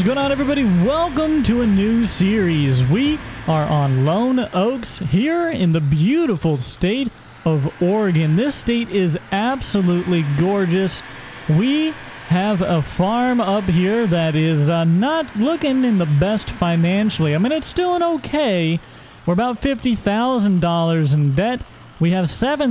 going on, everybody? Welcome to a new series. We are on Lone Oaks here in the beautiful state of Oregon. This state is absolutely gorgeous. We have a farm up here that is not looking in the best financially. I mean, it's doing okay. We're about $50,000 in debt. We have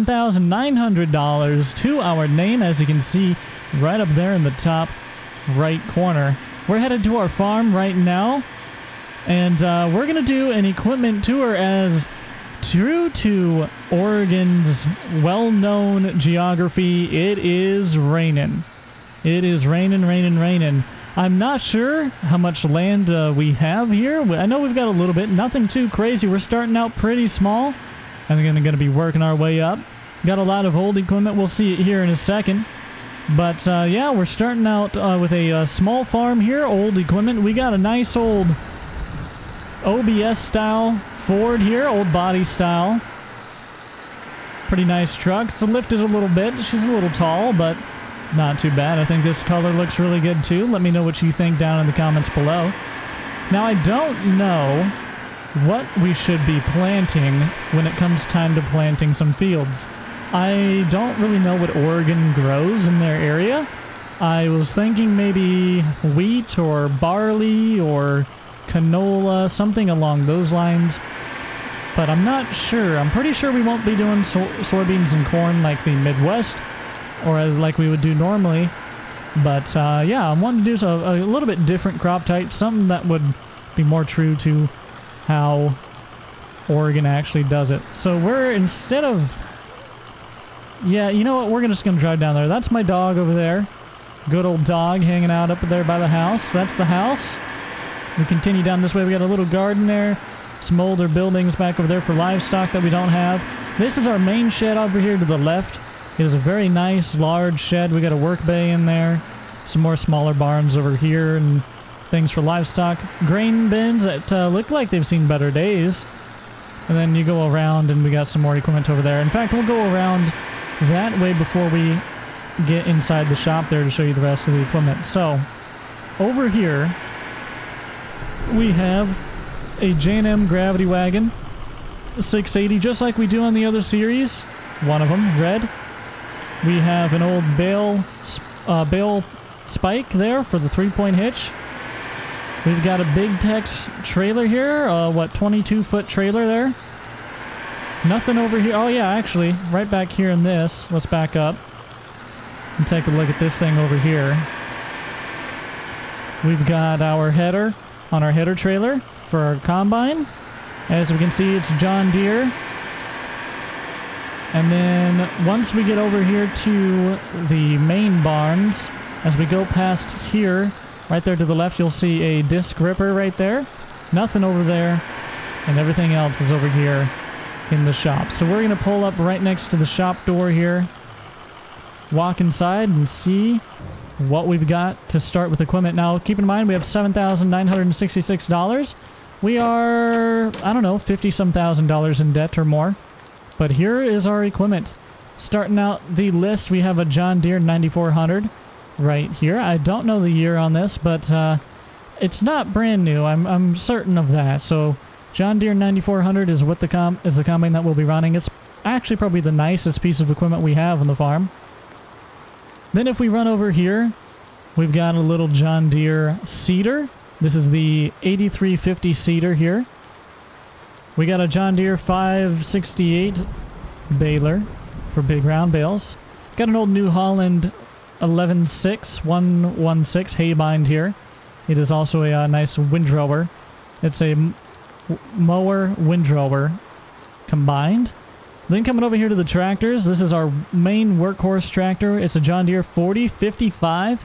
$7,900 to our name, as you can see right up there in the top right corner. We're headed to our farm right now, and we're going to do an equipment tour as true to Oregon's well-known geography. It is raining. It is raining, raining, raining. I'm not sure how much land we have here. I know we've got a little bit, nothing too crazy. We're starting out pretty small, and we're going to be working our way up. Got a lot of old equipment. We'll see it here in a second. But, yeah, we're starting out with a small farm here, old equipment. We got a nice old OBS-style Ford here, old body style. Pretty nice truck. It's lifted a little bit. She's a little tall, but not too bad. I think this color looks really good, too. Let me know what you think down in the comments below. Now, I don't know what we should be planting when it comes time to planting some fields. I don't really know what Oregon grows in their area. I was thinking maybe wheat or barley or canola, something along those lines. But I'm not sure. I'm pretty sure we won't be doing soybeans and corn like the Midwest or like we would do normally. But yeah, I wanted to do a little bit different crop type, something that would be more true to how Oregon actually does it. So we're, instead of... Yeah, you know what? We're just going to drive down there. That's my dog over there. Good old dog hanging out up there by the house. That's the house. We continue down this way. We got a little garden there. Some older buildings back over there for livestock that we don't have. This is our main shed over here to the left. It is a very nice, large shed. We got a work bay in there. Some more smaller barns over here and things for livestock. Grain bins that look like they've seen better days. And then you go around and we got some more equipment over there. In fact, we'll go around that way before we get inside the shop there to show you the rest of the equipment. So, over here, we have a J&M Gravity Wagon, 680, just like we do on the other series. One of them, red. We have an old bale spike there for the 3-point hitch. We've got a Big Tex trailer here, what, 22-foot trailer there. Nothing over here. Oh, yeah, actually, right back here in this. Let's back up and take a look at this thing over here. We've got our header on our header trailer for our combine. As we can see, it's John Deere. And then once we get over here to the main barns, as we go past here, right there to the left, you'll see a disc ripper right there. Nothing over there. And everything else is over here in the shop. So we're going to pull up right next to the shop door here, walk inside and see what we've got to start with equipment. Now, keep in mind, we have $7,966. We are, I don't know, 50-some thousand dollars in debt or more. But here is our equipment. Starting out the list, we have a John Deere 9400 right here. I don't know the year on this, but it's not brand new. I'm certain of that. So John Deere 9400 is what the combine that we'll be running. It's actually probably the nicest piece of equipment we have on the farm. Then if we run over here, we've got a little John Deere seeder. This is the 8350 seeder here. We got a John Deere 568 baler for big round bales. Got an old New Holland 116 hay bind here. It is also a nice windrower. It's a mower windrower combined. Then coming over here to the tractors, this is our main workhorse tractor. It's a John Deere 4055,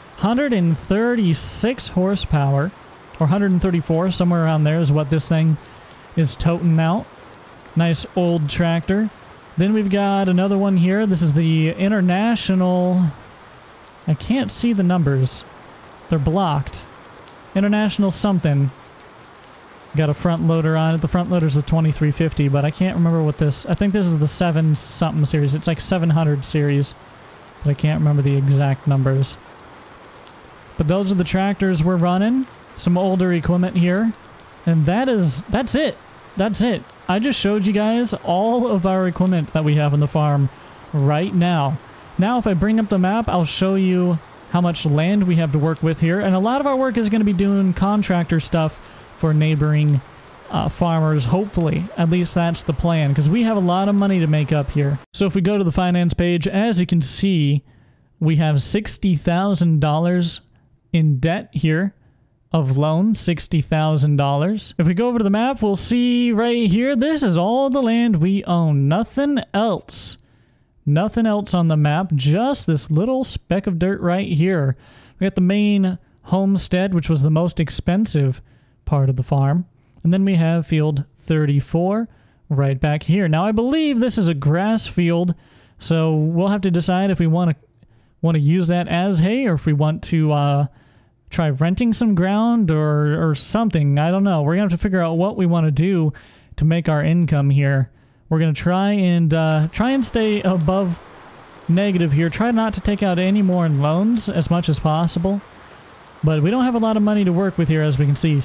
136 horsepower, or 134, somewhere around there is what this thing is toting out. Nice old tractor. Then we've got another one here. This is the International... I can't see the numbers. They're blocked. International something. Got a front loader on it. The front loader's the 2350, but I can't remember what this... I think this is the 7-something series. It's like 700 series, but I can't remember the exact numbers. But those are the tractors we're running. some older equipment here. And that's it. That's it. I just showed you guys all of our equipment that we have on the farm right now. Now, if I bring up the map, I'll show you how much land we have to work with here. And a lot of our work is going to be doing contractor stuff for neighboring farmers, hopefully. At least that's the plan, because we have a lot of money to make up here. So if we go to the finance page, as you can see, we have $60,000 in debt here of loans, $60,000. If we go over to the map, we'll see right here, this is all the land we own. Nothing else. Nothing else on the map, just this little speck of dirt right here. We got the main homestead, which was the most expensive part of the farm. And then we have field 34 right back here. Now, I believe this is a grass field, so we'll have to decide if we want to use that as hay, or if we want to try renting some ground or something. I don't know. We're going to have to figure out what we want to do to make our income here. We're going to try and stay above negative here. Try not to take out any more in loans as much as possible. But we don't have a lot of money to work with here, as we can see.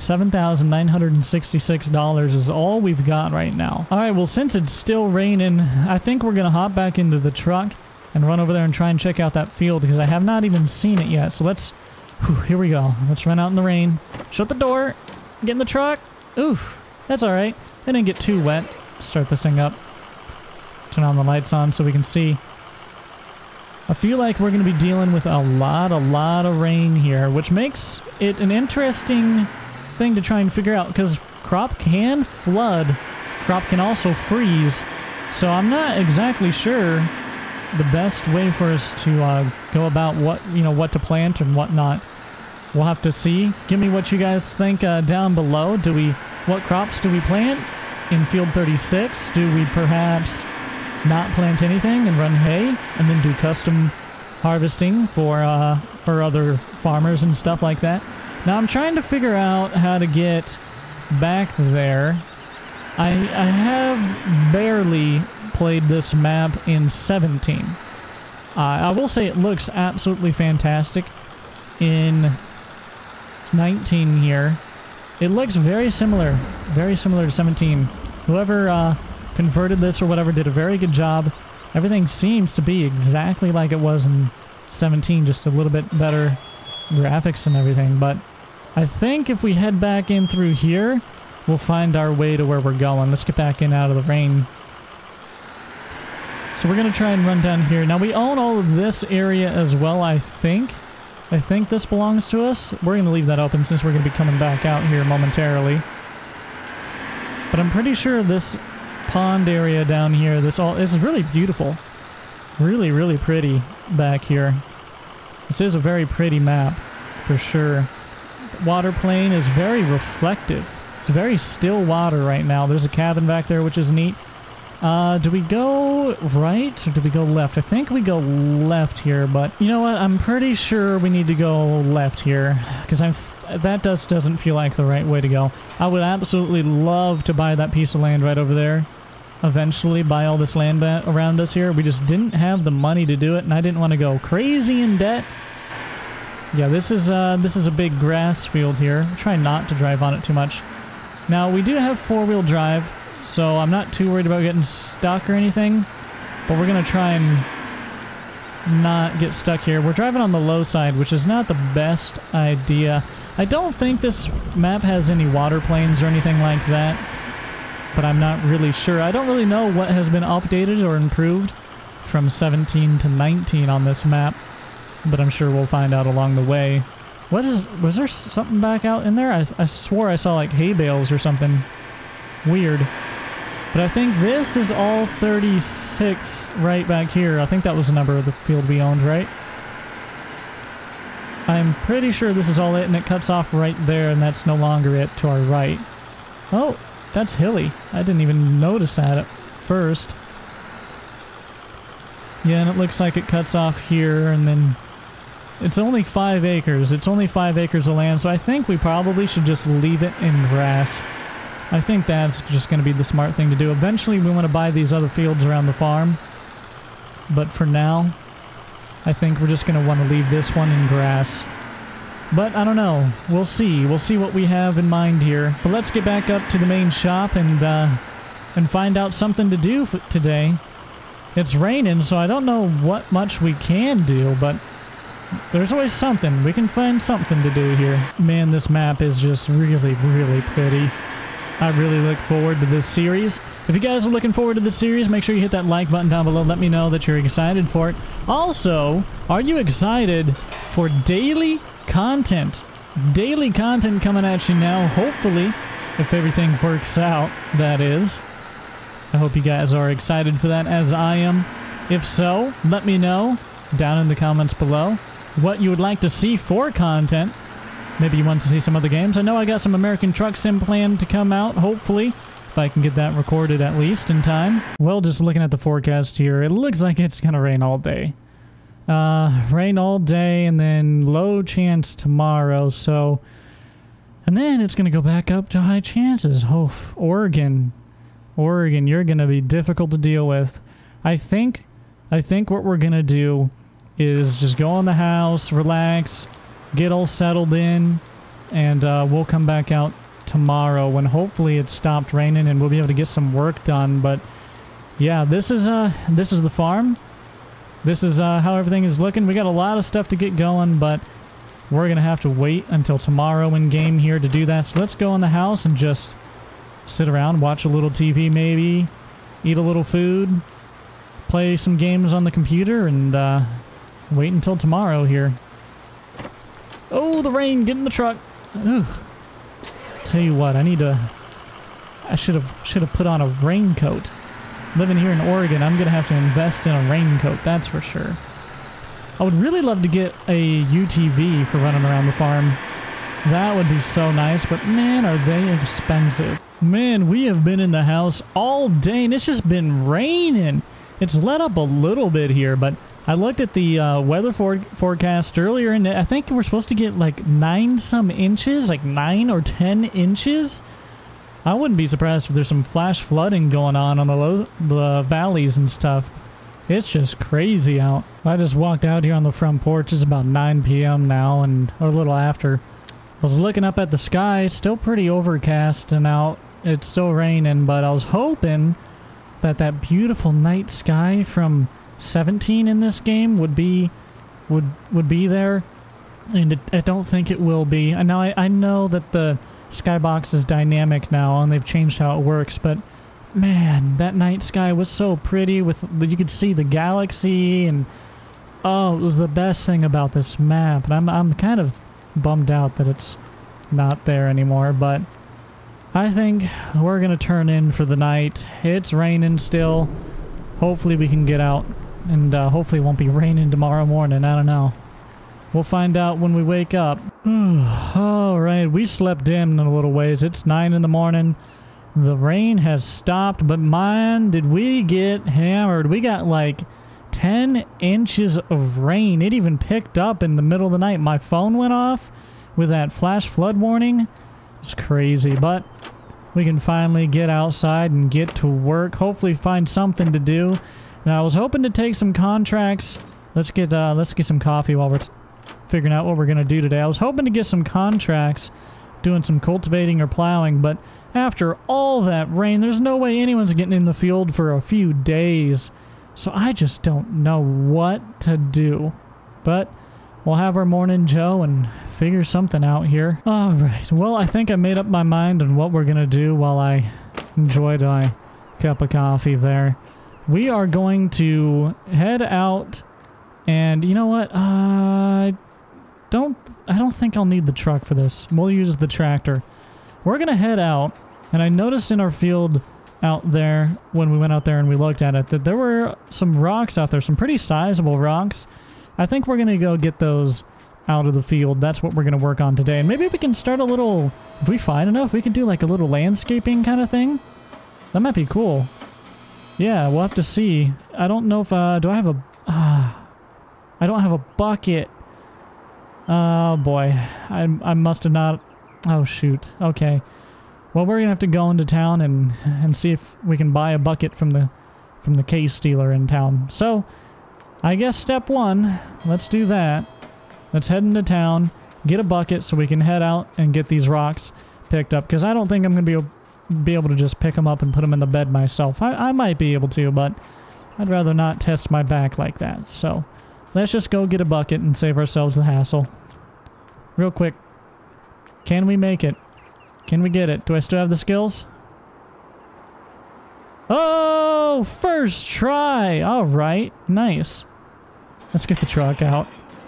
$7,966 is all we've got right now. All right, well, since it's still raining, I think we're going to hop back into the truck and run over there and try and check out that field, because I have not even seen it yet. So let's... here we go. Let's run out in the rain. Shut the door. Get in the truck. Oof. That's all right. It didn't get too wet. Start this thing up. Turn on the lights on so we can see. I feel like we're going to be dealing with a lot of rain here, which makes it an interesting thing to try and figure out, because crop can flood. Crop can also freeze. So I'm not exactly sure the best way for us to go about what to plant and what not. We'll have to see. Give me what you guys think down below. What crops do we plant in field 36? Do we perhaps not plant anything and run hay and then do custom harvesting for other farmers and stuff like that? Now I'm trying to figure out how to get back there. I have barely played this map in 17. I will say it looks absolutely fantastic in 19 here. It looks very similar to 17. Whoever converted this or whatever did a very good job. Everything seems to be exactly like it was in 17, just a little bit better graphics and everything. But I think if we head back in through here, we'll find our way to where we're going. Let's get back in out of the rain. So we're going to try and run down here. Now, we own all of this area as well, I think. I think this belongs to us. We're going to leave that open since we're going to be coming back out here momentarily. But I'm pretty sure this pond area down here, this is really beautiful. Really, really pretty back here. This is a very pretty map, for sure. The water plane is very reflective. It's very still water right now. There's a cabin back there, which is neat. Do we go right or do we go left? I think we go left here, but you know what? I'm pretty sure we need to go left here, because that doesn't feel like the right way to go. I would absolutely love to buy that piece of land right over there. Eventually buy all this land around us here. We just didn't have the money to do it, and I didn't want to go crazy in debt. Yeah, this is a big grass field here. Try not to drive on it too much. Now, we do have four-wheel drive, so I'm not too worried about getting stuck or anything, but we're going to try and not get stuck here. We're driving on the low side, which is not the best idea. I don't think this map has any water planes or anything like that, but I'm not really sure. I don't really know what has been updated or improved from 17 to 19 on this map, but I'm sure we'll find out along the way. Was there something back out in there? I swore I saw like hay bales or something weird. But I think this is all 36 right back here. I think that was the number of the field we owned, right? I'm pretty sure this is all it, and it cuts off right there, and that's no longer it to our right. Oh, that's hilly. I didn't even notice that at first. Yeah, and it looks like it cuts off here, and then it's only 5 acres. It's only 5 acres of land, so I think we probably should just leave it in grass. I think that's just going to be the smart thing to do. Eventually, we want to buy these other fields around the farm, but for now, I think we're just going to want to leave this one in grass. But I don't know. We'll see. We'll see what we have in mind here. But let's get back up to the main shop and find out something to do today. It's raining, so I don't know what much we can do, but there's always something. We can find something to do here. Man, this map is just really, really pretty. I really look forward to this series. If you guys are looking forward to this series, make sure you hit that like button down below. Let me know that you're excited for it. Also, are you excited for daily content? Daily content coming at you now, hopefully, if everything works out, that is. I hope you guys are excited for that, as I am. If so, let me know down in the comments below what you would like to see for content. Maybe you want to see some other games. I know I got some American Truck Sim planned to come out, hopefully, if I can get that recorded at least in time. Well, just looking at the forecast here, it looks like it's gonna rain all day. Rain all day and then low chance tomorrow, so... And then it's gonna go back up to high chances. Oh, Oregon, you're gonna be difficult to deal with. I think what we're gonna do is just go in the house, relax, get all settled in, and we'll come back out tomorrow when hopefully it's stopped raining and we'll be able to get some work done. But yeah, this is the farm. This is how everything is looking. We got a lot of stuff to get going, but we're gonna have to wait until tomorrow in game here to do that. So let's go in the house and just sit around, watch a little TV maybe, eat a little food, play some games on the computer, and wait until tomorrow here. Oh, the rain! Get in the truck! Ugh. Tell you what, I should have put on a raincoat. Living here in Oregon, I'm gonna have to invest in a raincoat, that's for sure. I would really love to get a UTV for running around the farm. That would be so nice, but man, are they expensive. Man, we have been in the house all day, and it's just been raining. It's let up a little bit here, but I looked at the weather forecast earlier, and I think we're supposed to get like 9 some inches, like 9 or 10 inches. I wouldn't be surprised if there's some flash flooding going on the valleys and stuff. It's just crazy out. I just walked out here on the front porch. It's about 9 p.m. now, and or a little after. I was looking up at the sky. It's still pretty overcast and out. It's still raining, but I was hoping that that beautiful night sky from 17 in this game would be there, and I don't think it will be. And now I know that the skybox is dynamic now and they've changed how it works, but man, that night sky was so pretty. With you could see the galaxy, and oh, it was the best thing about this map. And I'm kind of bummed out that it's not there anymore, but I think we're gonna turn in for the night. It's raining still. Hopefully we can get out, and hopefully it won't be raining tomorrow morning. I don't know. We'll find out when we wake up. Alright, we slept in a little ways. It's 9 in the morning. The rain has stopped, but man, did we get hammered. We got like 10 inches of rain. It even picked up in the middle of the night. My phone went off with that flash flood warning. It's crazy, but we can finally get outside and get to work. Hopefully find something to do. Now, I was hoping to take some contracts. Let's get some coffee while we're figuring out what we're going to do today. I was hoping to get some contracts doing some cultivating or plowing, but after all that rain, there's no way anyone's getting in the field for a few days. So I just don't know what to do. But we'll have our morning Joe and figure something out here. Alright, well, I think I made up my mind on what we're going to do while I enjoyed my cup of coffee there. We are going to head out, and you know what? I don't think I'll need the truck for this. We'll use the tractor. We're gonna head out, and I noticed in our field out there when we went out there and we looked at it that there were some rocks out there, some pretty sizable rocks. I think we're gonna go get those out of the field. That's what we're gonna work on today. And maybe we can start a little, if we find enough, we can do like a little landscaping kind of thing. That might be cool. Yeah, we'll have to see. I don't know if, do I have a, I don't have a bucket. Oh boy, I must have not, oh shoot, okay. Well, we're gonna have to go into town and see if we can buy a bucket from the case dealer in town. So, I guess step one, let's do that. Let's head into town, get a bucket so we can head out and get these rocks picked up. Because I don't think I'm going to be able to just pick them up and put them in the bed myself. I might be able to, but I'd rather not test my back like that. So let's just go get a bucket and save ourselves the hassle. Real quick. Can we make it? Can we get it? Do I still have the skills? Oh, first try. All right. Nice. Let's get the truck out.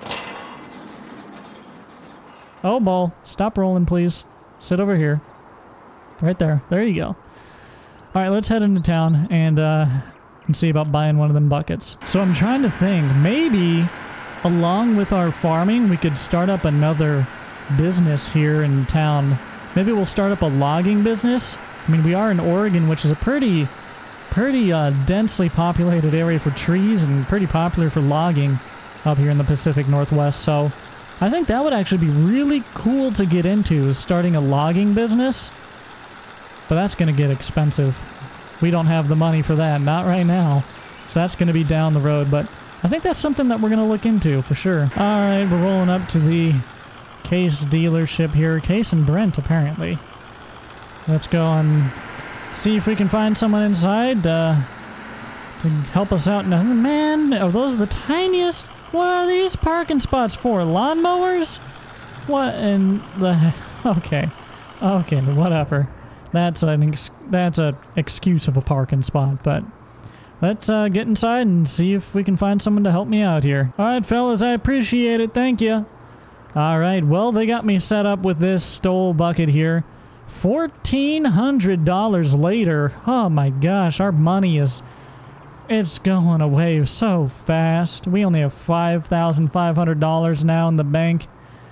Oh, ball. Stop rolling, please. Sit over here. Right there. There you go. All right, let's head into town and see about buying one of them buckets. So I'm trying to think. Maybe along with our farming, we could start up another business here in town. Maybe we'll start up a logging business. I mean, we are in Oregon, which is a pretty densely populated area for trees and pretty popular for logging up here in the Pacific Northwest. So I think that would actually be really cool to get into, is starting a logging business. But that's going to get expensive. We don't have the money for that, not right now. So that's going to be down the road, but I think that's something that we're going to look into for sure. All right, we're rolling up to the Case dealership here. Case and Brent, apparently. Let's go and see if we can find someone inside to help us out. Now, man, are those the tiniest? What are these parking spots for? Lawnmowers? What in the... Okay. Okay, whatever. That's an excuse of a parking spot, but let's get inside and see if we can find someone to help me out here. All right, fellas, I appreciate it. Thank you. All right, well, they got me set up with this stole bucket here. $1,400 later. Oh my gosh, our money it's going away so fast. We only have $5,500 now in the bank.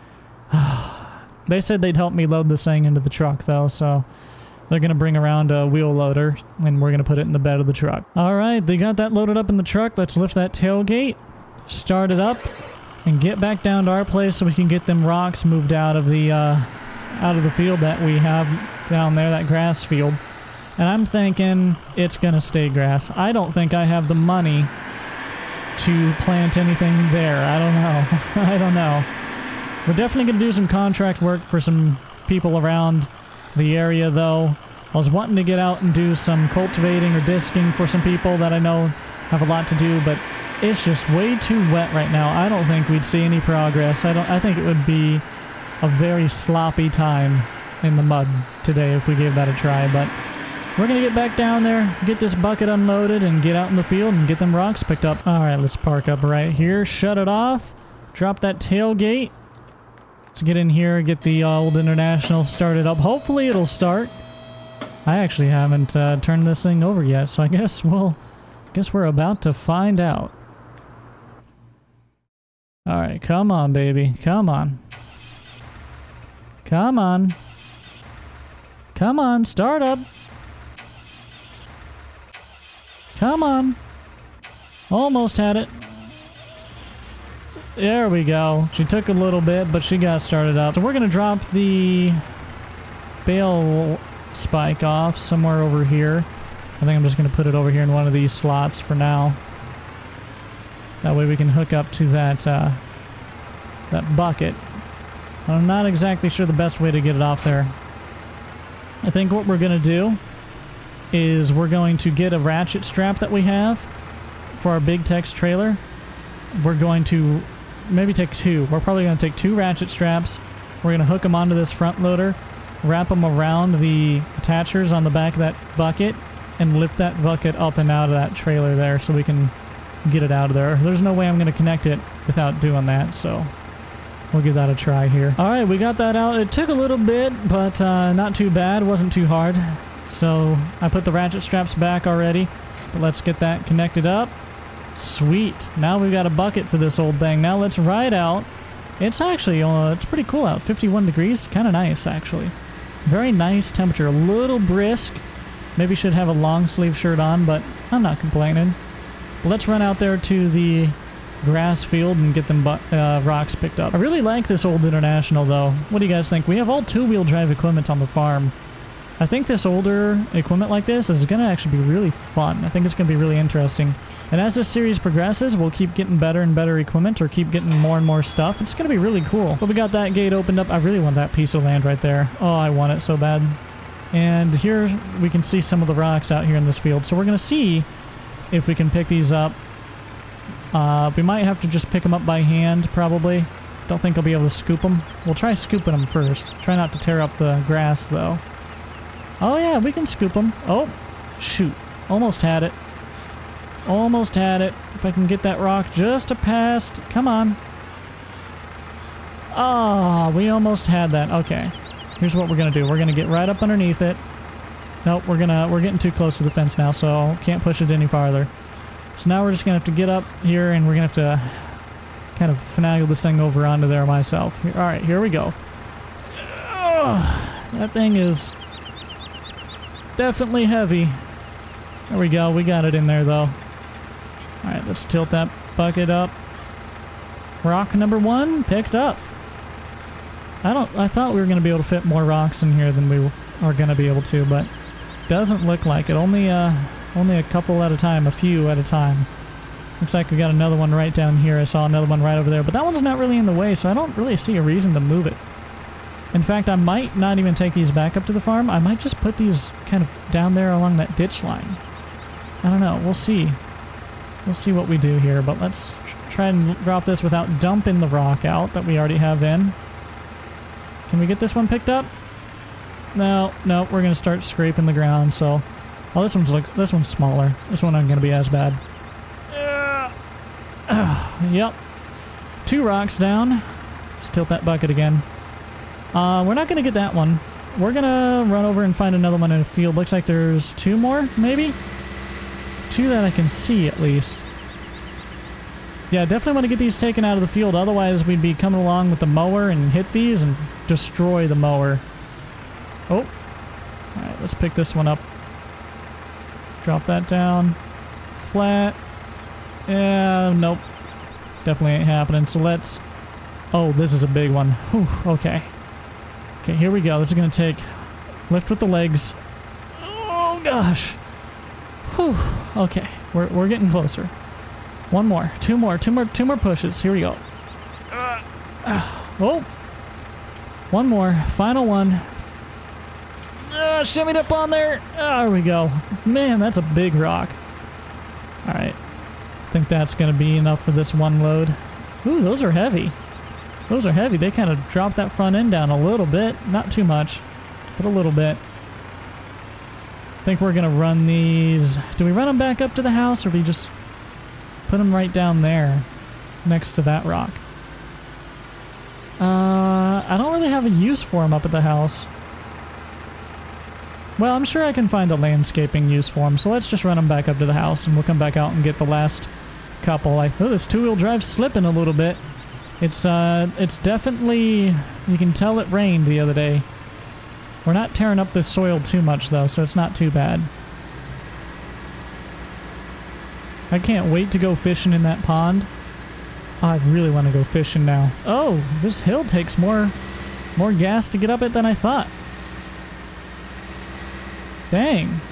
They said they'd help me load this thing into the truck though, so they're gonna bring around a wheel loader and we're gonna put it in the bed of the truck. All right, they got that loaded up in the truck. Let's lift that tailgate, start it up, and get back down to our place so we can get them rocks moved out of the field that we have down there, that grass field. And I'm thinking it's gonna stay grass. I don't think I have the money to plant anything there. I don't know. I don't know. We're definitely gonna do some contract work for some people around the area though. I was wanting to get out and do some cultivating or disking for some people that I know have a lot to do, but it's just way too wet right now. I don't think we'd see any progress. I think it would be a very sloppy time in the mud today if we gave that a try, but we're gonna get back down there, get this bucket unloaded, and get out in the field and get them rocks picked up. All right, let's park up right here, shut it off, drop that tailgate. Let's get in here, get the old International started up. Hopefully it'll start. I actually haven't turned this thing over yet, so I guess we're about to find out. All right, come on, baby, come on. Come on. Come on, start up. Come on. Almost had it. There we go. She took a little bit, but she got started up. So we're going to drop the bale spike off somewhere over here. I think I'm just going to put it over here in one of these slots for now. That way we can hook up to that bucket. I'm not exactly sure the best way to get it off there. I think what we're going to do is we're going to get a ratchet strap that we have for our Big Tex trailer. We're going to maybe take two. We're probably going to take two ratchet straps. We're going to hook them onto this front loader, wrap them around the attachers on the back of that bucket, and lift that bucket up and out of that trailer there so we can get it out of there. There's no way I'm going to connect it without doing that, so we'll give that a try here. All right, we got that out. It took a little bit, but not too bad. Wasn't too hard. So I put the ratchet straps back already, but let's get that connected up. Sweet. Now we've got a bucket for this old thing. Now let's ride out. It's actually, it's pretty cool out. 51 degrees. Kind of nice, actually. Very nice temperature. A little brisk. Maybe should have a long sleeve shirt on, but I'm not complaining. Let's run out there to the grass field and get them rocks picked up. I really like this old International though. What do you guys think? We have all two-wheel drive equipment on the farm. I think this older equipment like this is going to actually be really fun. I think it's going to be really interesting. And as this series progresses, we'll keep getting better and better equipment or keep getting more and more stuff. It's going to be really cool. But we got that gate opened up. I really want that piece of land right there. Oh, I want it so bad. And here we can see some of the rocks out here in this field. So we're going to see if we can pick these up. We might have to just pick them up by hand, probably. Don't think I'll be able to scoop them. We'll try scooping them first. Try not to tear up the grass, though. Oh, yeah, we can scoop them. Oh, shoot. Almost had it. Almost had it. If I can get that rock just a past. Come on. Oh, we almost had that. Okay. Here's what we're going to do. We're going to get right up underneath it. Nope, we're getting too close to the fence now, so can't push it any farther. So now we're just going to have to get up here, and we're going to have to kind of finagle this thing over onto there myself. All right, here we go. That thing is definitely heavy. There we go. We got it in there, though. All right, let's tilt that bucket up. Rock number 1 picked up. I thought we were going to be able to fit more rocks in here than we are going to be able to, but doesn't look like it. Only a couple at a time, a few at a time. Looks like we got another one right down here. I saw another one right over there, but that one's not really in the way, so I don't really see a reason to move it. In fact, I might not even take these back up to the farm. I might just put these kind of down there along that ditch line. I don't know. We'll see. We'll see what we do here, but let's try and drop this without dumping the rock out that we already have in. Can we get this one picked up? No, we're going to start scraping the ground, so... Oh, this one's smaller. This one isn't going to be as bad. Yep. 2 rocks down. Let's tilt that bucket again. We're not going to get that one. We're going to run over and find another one in a field. Looks like there's 2 more, maybe? 2 that I can see, at least. Yeah, definitely want to get these taken out of the field. Otherwise, we'd be coming along with the mower and hit these and destroy the mower. Oh. Alright, let's pick this one up. Drop that down. Flat. Yeah, nope. Definitely ain't happening. So let's... Oh, this is a big one. Whew, okay. Okay, here we go. This is going to take... Lift with the legs. Oh, gosh. Whew. Okay, we're getting closer. 1 more. 2 more pushes. Here we go. Oh. 1 more. Final one. Shimmied up on there. There we go. Man, that's a big rock. Alright. I think that's going to be enough for this one load. Ooh, those are heavy. Those are heavy. They kind of drop that front end down a little bit. Not too much, but a little bit. I think we're going to run these... Do we run them back up to the house, or do we just put them right down there next to that rock? I don't really have a use for them up at the house. Well, I'm sure I can find a landscaping use for them, so let's just run them back up to the house, and we'll come back out and get the last couple. Oh, this 2-wheel drive's slipping a little bit. It's definitely... You can tell it rained the other day. We're not tearing up the soil too much, though, so it's not too bad. I can't wait to go fishing in that pond. I really want to go fishing now. Oh, this hill takes more gas to get up it than I thought. Dang.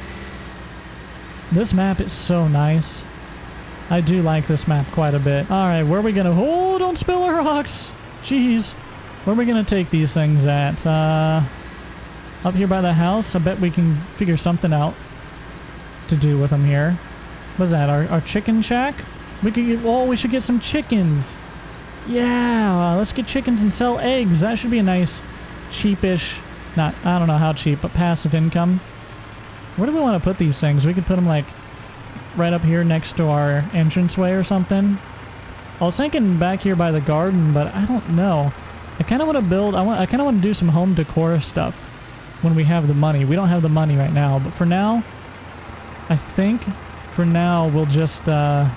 This map is so nice. I do like this map quite a bit. Alright, where are we gonna... Oh, don't spill our rocks! Jeez. Where are we gonna take these things at? Up here by the house? I bet we can figure something out to do with them here. What's that? Our chicken shack? We could get... Oh, we should get some chickens. Yeah, let's get chickens and sell eggs. That should be a nice, cheapish... Not, I don't know how cheap, but passive income. Where do we want to put these things? We could put them, like, right up here next to our entranceway or something. I was thinking back here by the garden, but I don't know. I kind of want to build... I kind of want to do some home decor stuff when we have the money. We don't have the money right now, but for now, I think for now we'll just... We'll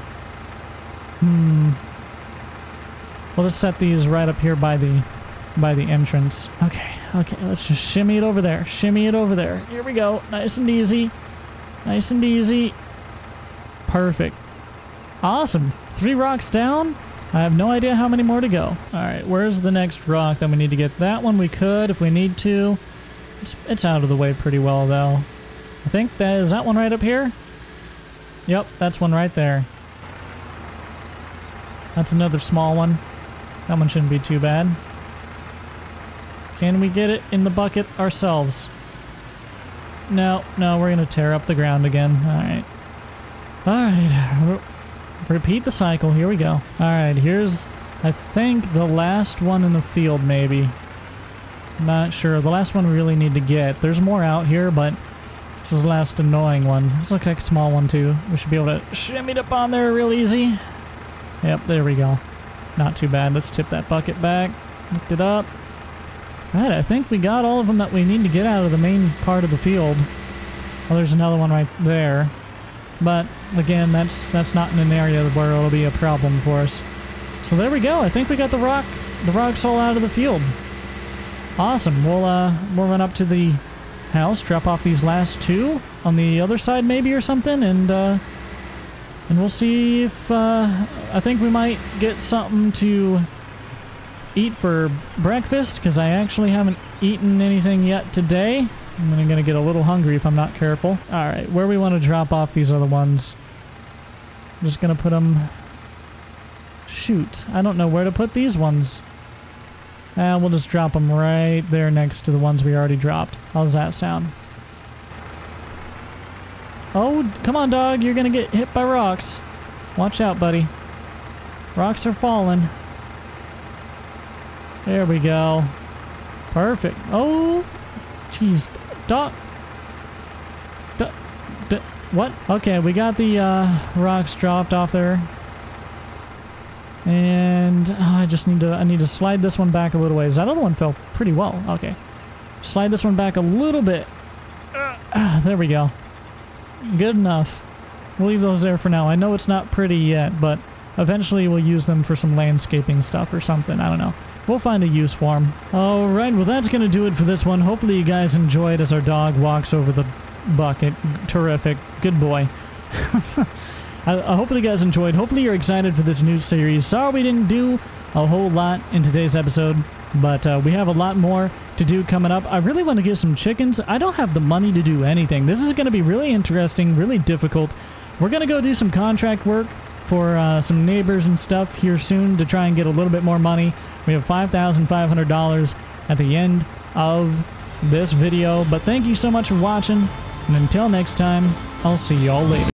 just set these right up here by the entrance. Okay, let's just shimmy it over there. Shimmy it over there. Here we go. Nice and easy. Nice and easy. Perfect. Awesome. 3 rocks down. I have no idea how many more to go. Alright, where's the next rock that we need to get? That one we could if we need to. It's out of the way pretty well, though. I think is that one right up here? Yep, that's one right there. That's another small one. That one shouldn't be too bad. Can we get it in the bucket ourselves? No, we're going to tear up the ground again. Alright. Alright. Repeat the cycle. Here we go. Alright, here's, I think, the last one in the field, maybe. Not sure. The last one we really need to get. There's more out here, but this is the last annoying one. This looks like a small one, too. We should be able to shimmy it up on there real easy. Yep, there we go. Not too bad. Let's tip that bucket back. Lift it up. Alright, I think we got all of them that we need to get out of the main part of the field. Well, there's another one right there. But, again, that's not in an area where it'll be a problem for us. So there we go. I think we got the rocks all out of the field. Awesome. We'll run up to the house, drop off these last two on the other side maybe or something, and we'll see if, I think we might get something to eat for breakfast, because I actually haven't eaten anything yet today. I'm gonna get a little hungry if I'm not careful. Alright, where we want to drop off these other ones. I'm just gonna put them... Shoot, I don't know where to put these ones. We'll just drop them right there next to the ones we already dropped. How's that sound? Oh, come on, dog. You're gonna get hit by rocks. Watch out, buddy. Rocks are falling. There we go. Perfect. Oh, jeez. Dog. What? Okay, we got the rocks dropped off there. And I need to slide this one back a little ways. That other one fell pretty well. Okay. Slide this one back a little bit. There we go. Good enough. We'll leave those there for now. I know it's not pretty yet, but eventually we'll use them for some landscaping stuff or something. I don't know. We'll find a use for them. Alright, well that's going to do it for this one. Hopefully you guys enjoyed as our dog walks over the bucket. Terrific. Good boy. Hopefully you guys enjoyed. Hopefully you're excited for this new series. Sorry we didn't do a whole lot in today's episode, but we have a lot more to do coming up. I really want to get some chickens. I don't have the money to do anything. This is going to be really interesting, really difficult. We're going to go do some contract work for some neighbors and stuff here soon to try and get a little bit more money. We have $5,500 at the end of this video, but thank you so much for watching, and until next time, I'll see y'all later.